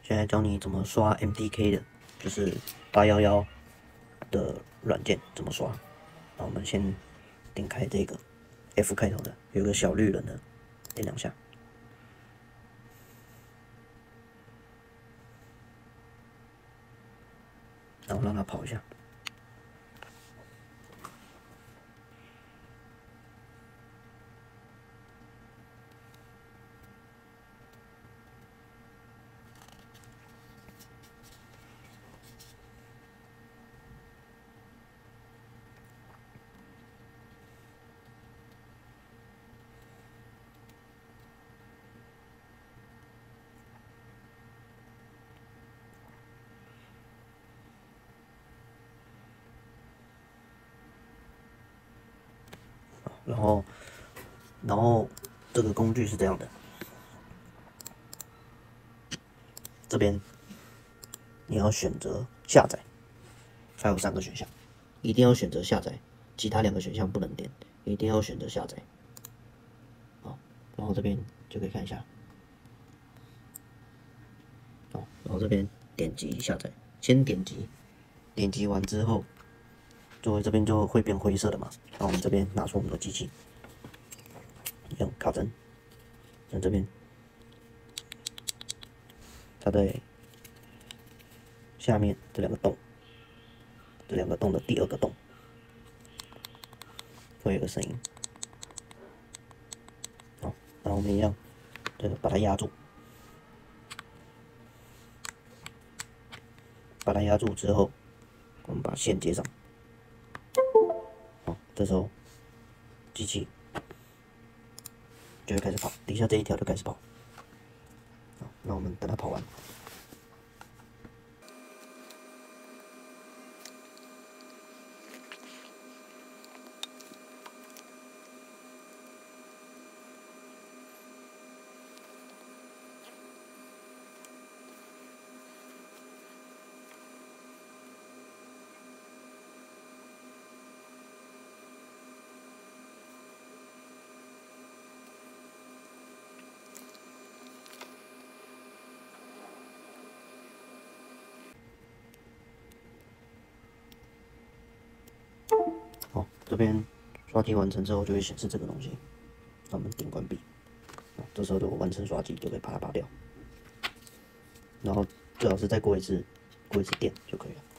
现在教你怎么刷 MDK 的，就是811的软件怎么刷。那我们先点开这个 F 开头的，有个小绿人的，点2下。然后让它跑一下。然后这个工具是这样的，这边你要选择下载，它有3个选项，一定要选择下载，其他2个选项不能点，一定要选择下载。好，然后这边就可以看一下，好，然后这边点击下载，先点击，点击完之后，这边就会变灰色的嘛，然后我们这边拿出我们的机器。用卡针，在这边，它在下面这2个洞，这2个洞的第2个洞会有个声音。好，然后我们一样，这个把它压住，把它压住之后，我们把线接上。好，这时候机器就会开始跑，底下这一条就开始跑。好，那我们等它跑完。好，这边刷题完成之后就会显示这个东西，那我们点关闭。这时候就完成刷机，就可以把它拔掉。然后最好是再过一次电就可以了。